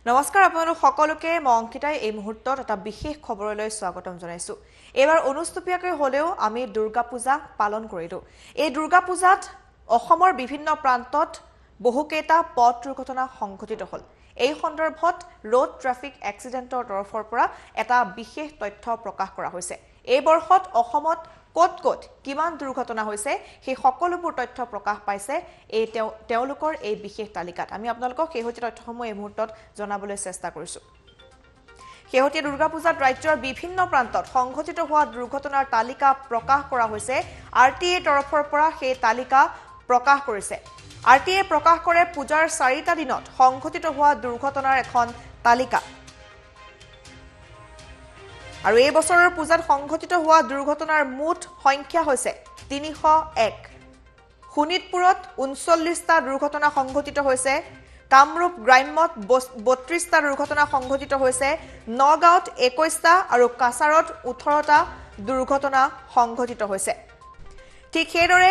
নমস্কাৰ আপোনালোক সকলোকে মই অংকিতাই এই মুহূৰ্তত এটা বিশেষ খবৰলৈ স্বাগতম জনাইছো। এবাৰ অনুষ্ঠুপিয়াকৈ হলেও আমি দুৰ্গা পূজা পালন কৰিলো। এই দুৰ্গা পূজাত অসমৰ বিভিন্ন প্ৰান্তত বহুকেইটা পথ দুৰ্ঘটনা সংঘটিত হ'ল। এই সন্দৰ্ভত ৰোড ট্ৰাফিক এক্সিডেণ্টৰ তৰফৰ পৰা এটা বিশেষ তথ্য প্ৰকাশ কৰা হৈছে। এই বৰ্ষত অসমত ক'ত কিমান দুৰ্ঘটনা হৈছে সেই সকলোবোৰ তথ্য প্ৰকাশ পাইছে এই তেওঁলোকৰ এই বিশেষ তালিকাত। আমি আপোনালোকক শেহতীয়া তথ্যসমূহ এই মুহূৰ্তত জনাবলৈ চেষ্টা কৰিছো। শেহতীয়া দুৰ্গা পূজাত ৰাজ্যৰ বিভিন্ন প্ৰান্তত সংঘটিত হোৱা দুৰ্ঘটনাৰ তালিকা প্ৰকাশ কৰা হৈছে। আৰটিএৰ তৰফৰ পৰা সেই তালিকা প্ৰকাশ কৰিছে। আৰটিএ প্ৰকাশ কৰে পূজাৰ 4টা দিনত সংঘটিত হোৱা দুৰ্ঘটনাৰ এখন তালিকা। আৰু এই বছৰৰ পূজাত সংঘটিত হোৱা দুৰ্ঘটনাৰ মুঠ সংখ্যা হৈছে 301। শোণিতপুৰত 39টা দুৰ্ঘটনা সংঘটিত হৈছে। কামৰূপ গ্ৰাম্যত 32টা দুৰ্ঘটনা সংঘটিত হৈছে। নগাঁৱত 21টা আৰু কাছাৰত 18টা দুৰ্ঘটনা সংঘটিত হৈছে। ঠিক সেইদৰে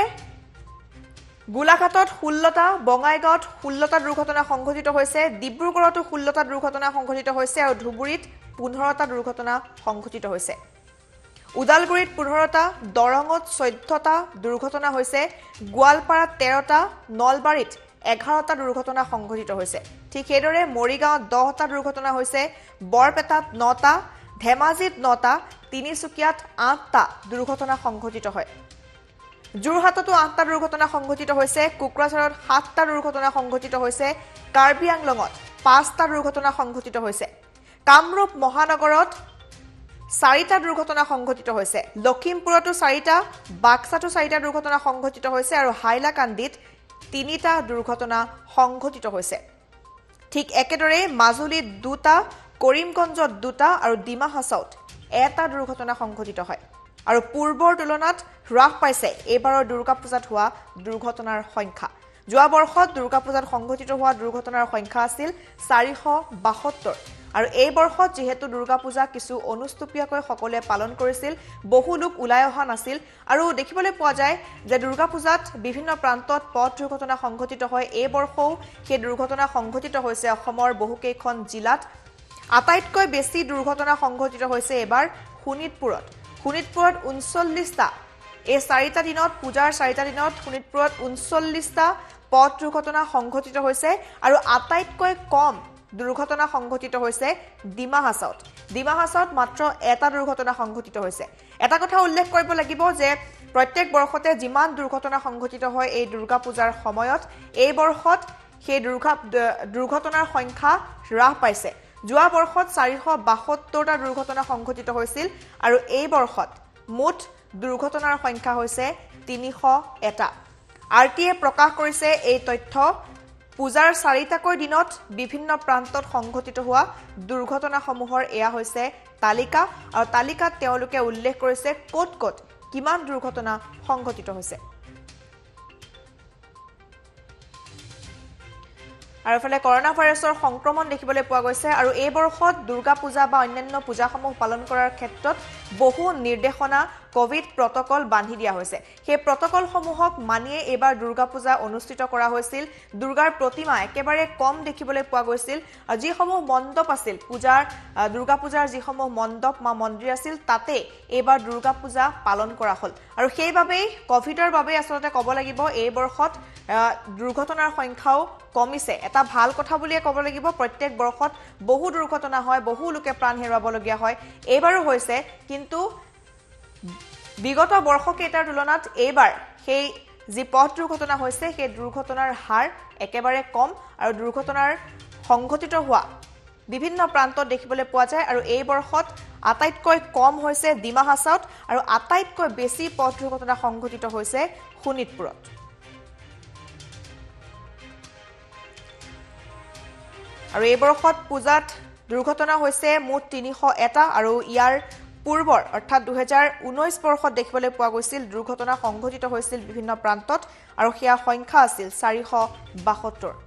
গোলাঘাটত 16টা, বঙাইগাঁৱত 16টা দুৰ্ঘটনা সংঘটিত হৈছে। ডিব্ৰুগড়তো 16টা দুৰ্ঘটনা সংঘটিত হৈছে আৰু ধুবুৰীত 15টা দুৰ্ঘটনা সংঘটিত হৈছে। উদালগুৰিত 15টা, দৰঙত 14টা দুৰ্ঘটনা হৈছে। গোৱালপাৰাত 13টা, নলবাৰীত 11টা দুৰ্ঘটনা সংঘটিত হৈছে। ঠিক সেইদৰে মৰিগাঁৱত 10টা দুৰ্ঘটনা হৈছে। বৰপেটাত 9টা, ধেমাজিত 9টা, তিনিচুকীয়াত 8টা দুৰ্ঘটনা সংঘটিত হয়। যোৰহাটতো 8টা দুৰ্ঘটনা সংঘটিত হৈছে। কোকৰাঝাৰত 7টা দুৰ্ঘটনা সংঘটিত হৈছে। কাৰ্বি আংলঙত 5টা দুৰ্ঘটনা সংঘটিত হৈছে। কামৰূপ মহানগৰত 4টা দুৰ্ঘটনা সংঘটিত হৈছে। লখিমপুৰতো 4টা, বাক্সাতো 4টা দুৰ্ঘটনা সংঘটিত হৈছে আৰু হাইলাকান্দিত 3টা দুৰ্ঘটনা সংঘটিত হৈছে। ঠিক একেদৰে মাজুলীত 2টা, কৰিমগঞ্জত 2টা আৰু ডিমা হাছাওত 1টা দুৰ্ঘটনা সংঘটিত হয়। আৰু পূৰ্বৰ তুলনাত হ্ৰাস পাইছে এইবাৰৰ দুৰ্গা পূজাত হোৱা দুৰ্ঘটনাৰ সংখ্যা। যোৱা বৰ্ষত দুৰ্গা পূজাত সংঘটিত হোৱা দুৰ্ঘটনাৰ সংখ্যা আছিল 472। আৰু এই বৰ্ষত যেহেতু দুৰ্গা পূজা কিছু অনুষ্ঠুপিয়াকৈ সকলোৱে পালন কৰিছিল, বহু লোক ওলাই অহা নাছিল আৰু দেখিবলৈ পোৱা যায় যে দুৰ্গা পূজাত বিভিন্ন প্ৰান্তত পথ দুৰ্ঘটনা সংঘটিত হয়। এই বৰ্ষও সেই দুৰ্ঘটনা সংঘটিত হৈছে অসমৰ বহুকেইখন জিলাত। আটাইতকৈ বেছি দুৰ্ঘটনা সংঘটিত হৈছে এবাৰ শোণিতপুৰত 39টা। এই 4টা দিনত পূজাৰ 4টা দিনত শোণিতপুৰত 39টা পথ দুৰ্ঘটনা সংঘটিত হৈছে আৰু আটাইতকৈ কম দুৰ্ঘটনা সংঘটিত হৈছে ডিমা হাছাওত। ডিমা হাছাওত মাত্ৰ 1টা দুৰ্ঘটনা সংঘটিত হৈছে। এটা কথা উল্লেখ কৰিব লাগিব যে প্ৰত্যেক বৰ্ষতে যিমান দুৰ্ঘটনা সংঘটিত হয় এই দুৰ্গা পূজাৰ সময়ত, এই বৰ্ষত সেই দুৰ্ঘটনাৰ সংখ্যা হ্ৰাস পাইছে। যোৱা বৰ্ষত 472টা দুৰ্ঘটনা সংঘটিত হৈছিল আৰু এই বৰ্ষত মুঠ দুৰ্ঘটনাৰ সংখ্যা হৈছে 301টা। আৰটিএ প্ৰকাশ কৰিছে এই তথ্য। পূজাৰ 4টাকৈ দিনত বিভিন্ন প্ৰান্তত সংঘটিত হোৱা দুৰ্ঘটনাসমূহৰ এয়া হৈছে তালিকা আৰু তালিকাত তেওঁলোকে উল্লেখ কৰিছে ক'ত কিমান দুৰ্ঘটনা সংঘটিত হৈছে। আৰু ইফালে কৰোনা ভাইৰাছৰ সংক্ৰমণ দেখিবলৈ পোৱা গৈছে আৰু এই বৰ্ষত দুৰ্গা পূজা বা অন্যান্য পূজাসমূহ পালন কৰাৰ ক্ষেত্ৰত বহু নিৰ্দেশনা কোভিড প্ৰটকল বান্ধি দিয়া হৈছে। সেই প্ৰটকলসমূহক মানিয়ে এইবাৰ দুৰ্গা পূজা অনুষ্ঠিত কৰা হৈছিল। দুৰ্গাৰ প্ৰতিমা একেবাৰে কম দেখিবলৈ পোৱা গৈছিল। যিসমূহ মণ্ডপ আছিল দুৰ্গা পূজাৰ যিসমূহ মণ্ডপ বা মন্দিৰ আছিল তাতে এইবাৰ দুৰ্গা পূজা পালন কৰা হ'ল। আৰু সেইবাবেই কোভিডৰ বাবে আচলতে ক'ব লাগিব এই বৰ্ষত দুৰ্ঘটনাৰ সংখ্যাও কমিছে। এটা ভাল কথা বুলিয়ে ক'ব লাগিব। প্ৰত্যেক বৰ্ষত বহু দুৰ্ঘটনা হয়, বহু লোকে প্ৰাণ হেৰুৱাবলগীয়া হয়, এইবাৰো হৈছে। কিন্তু বিগত বৰ্ষকেইটাৰ তুলনাত এইবাৰ সেই যি পথ দুৰ্ঘটনা হৈছে সেই দুৰ্ঘটনাৰ হাৰ একেবাৰে কম আৰু দুৰ্ঘটনাৰ সংঘটিত হোৱা বিভিন্ন প্ৰান্তত দেখিবলৈ পোৱা যায়। আৰু এই বৰ্ষত আটাইতকৈ কম হৈছে ডিমা হাছাওত আৰু আটাইতকৈ বেছি পথ দুৰ্ঘটনা সংঘটিত হৈছে শোণিতপুৰত। আৰু এই বৰ্ষত পূজাত দুৰ্ঘটনা হৈছে মুঠ 301টা আৰু ইয়াৰ পূৰ্বৰ অৰ্থাৎ 2019 বৰ্ষত দেখিবলৈ পোৱা গৈছিল দুৰ্ঘটনা সংঘটিত হৈছিল বিভিন্ন প্ৰান্তত আৰু সেয়া সংখ্যা আছিল 472।